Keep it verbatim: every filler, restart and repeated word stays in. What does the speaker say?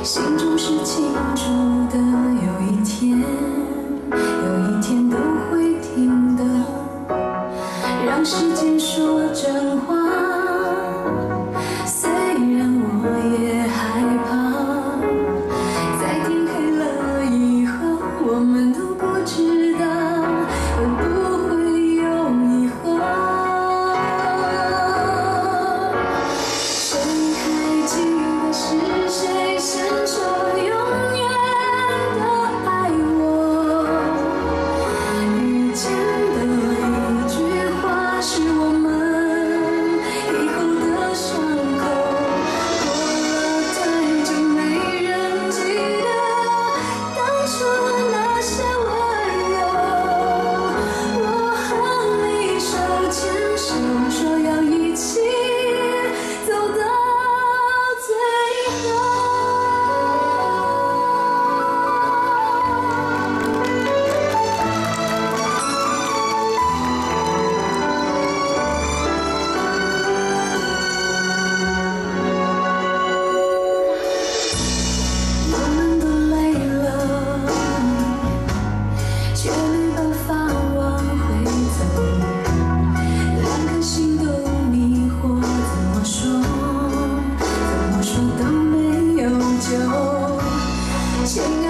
心中是清楚的，有一天，有一天都会停的。让时间说真话，虽然我也害怕，在天黑了以后，我们都不知道会不会有以后。谁还记得是谁伸手永远的爱我？遇见的一句话是我们以后的伤口。过了太久，没人记得当初那些温柔。我和你手牵手，说要一起走到最后。我们都累了，却没办法往回走，两颗心都迷惑，怎么说，怎么说都没有救。亲爱